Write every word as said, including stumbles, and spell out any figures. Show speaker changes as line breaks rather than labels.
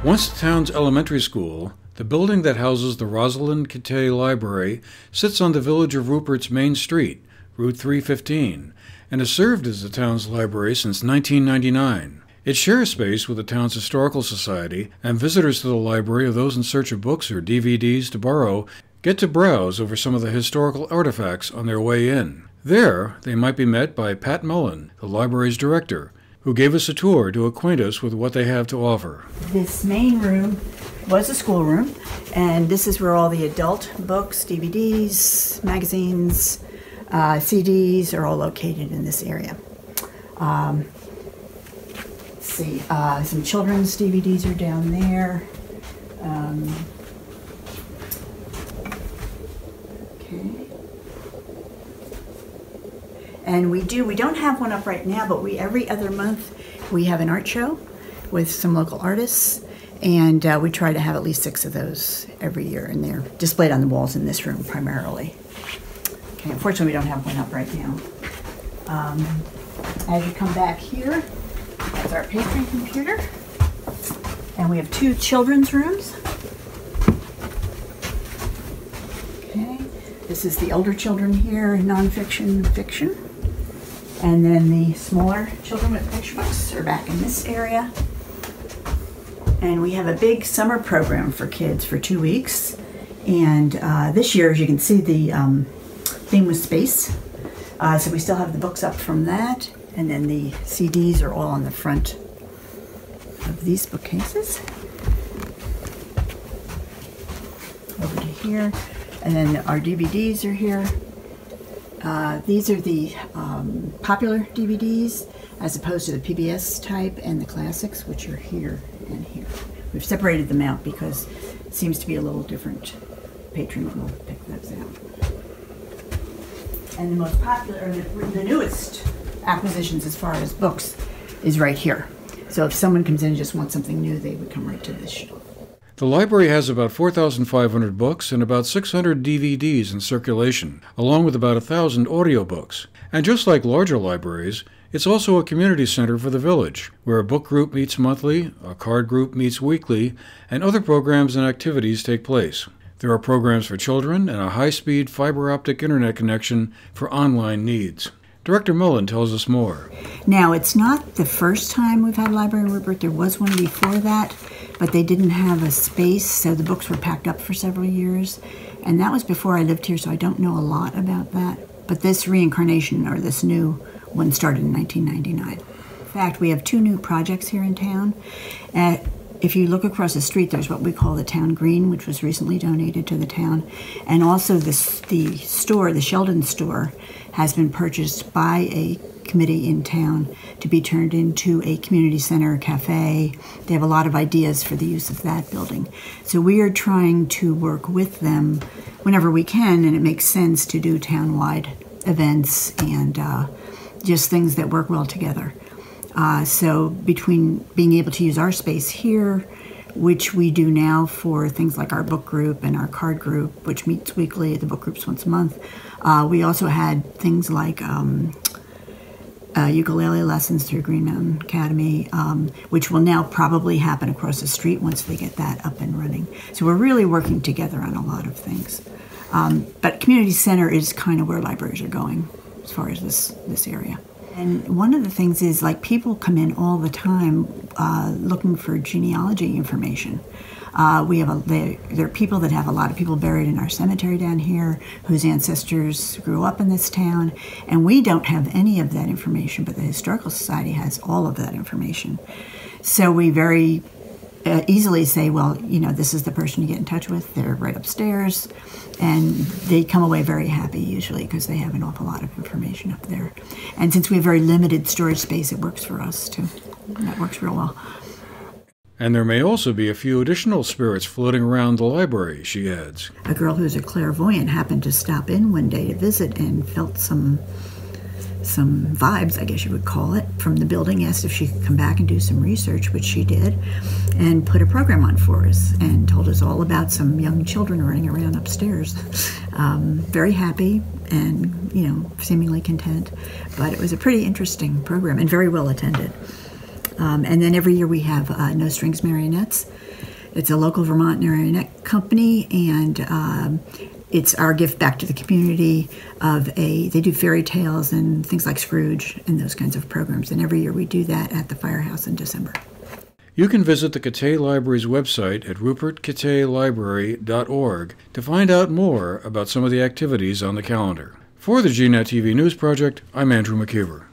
Once the town's elementary school, the building that houses the Rosalind Kittay Library sits on the village of Rupert's main street, Route three fifteen, and has served as the town's library since nineteen ninety-nine. It shares space with the town's historical society, and visitors to the library or those in search of books or D V Ds to borrow get to browse over some of the historical artifacts on their way in. There, they might be met by Pat Mullen, the library's director, who gave us a tour to acquaint us with what they have to offer.
This main room was a schoolroom, and this is where all the adult books, D V Ds, magazines, uh, C Ds are all located in this area. Um, let's see, uh, some children's D V Ds are down there. Um, okay. And we do, we don't have one up right now, but we every other month we have an art show with some local artists, and uh, we try to have at least six of those every year, and they're displayed on the walls in this room primarily. Okay, unfortunately we don't have one up right now. Um, as you come back here, that's our patron computer, and we have two children's rooms. Okay, this is the older children here, nonfiction, fiction. And then the smaller children with picture books are back in this area. And we have a big summer program for kids for two weeks. And uh, this year, as you can see, the um, theme was space. Uh, so we still have the books up from that. And then the C Ds are all on the front of these bookcases. Over to here. And then our D V Ds are here. Uh, these are the um, popular D V Ds as opposed to the P B S type and the classics, which are here and here. We've separated them out because it seems to be a little different. Patron will pick those out. And the most popular, or the, the newest acquisitions as far as books is right here. So if someone comes in and just wants something new, they would come right to this shelf.
The library has about four thousand five hundred books and about six hundred D V Ds in circulation, along with about one thousand audiobooks. And just like larger libraries, it's also a community center for the village, where a book group meets monthly, a card group meets weekly, and other programs and activities take place. There are programs for children and a high-speed fiber optic internet connection for online needs. Director Mullen tells us more.
Now, it's not the first time we've had a library in Rupert. There was one before that, but they didn't have a space, so the books were packed up for several years. And that was before I lived here, so I don't know a lot about that. But this reincarnation, or this new one, started in nineteen ninety-nine. In fact, we have two new projects here in town. Uh, if you look across the street, there's what we call the Town Green, which was recently donated to the town. And also this, the store, the Sheldon store, has been purchased by a committee in town to be turned into a community center, cafe. They have a lot of ideas for the use of that building. So we are trying to work with them whenever we can, and it makes sense to do town-wide events and uh, just things that work well together. Uh, so between being able to use our space here, which we do now for things like our book group and our card group, which meets weekly, the book groups once a month, uh, we also had things like um, uh, ukulele lessons through Green Mountain Academy, um, which will now probably happen across the street once they get that up and running. So we're really working together on a lot of things. Um, but community center is kind of where libraries are going as far as this, this area. And one of the things is, like, people come in all the time uh, looking for genealogy information. Uh, we have a, there, there are people that have a lot of people buried in our cemetery down here whose ancestors grew up in this town, and we don't have any of that information, but the Historical Society has all of that information. So we very uh, easily say, well, you know, this is the person you get in touch with. They're right upstairs, and they come away very happy usually because they have an awful lot of information up there. And since we have very limited storage space, it works for us too. That works real well.
And there may also be a few additional spirits floating around the library, she adds.
A girl who's a clairvoyant happened to stop in one day to visit and felt some some vibes, I guess you would call it, from the building, asked if she could come back and do some research, which she did, and put a program on for us and told us all about some young children running around upstairs. Um, very happy and, you know, seemingly content. But it was a pretty interesting program and very well attended. Um, and then every year we have uh, No Strings Marionettes. It's a local Vermont marionette company, and um, it's our gift back to the community of a, they do fairy tales and things like Scrooge and those kinds of programs. And every year we do that at the firehouse in December.
You can visit the Kittay Library's website at rupert kittay library dot org to find out more about some of the activities on the calendar. For the G net T V News Project, I'm Andrew McKeever.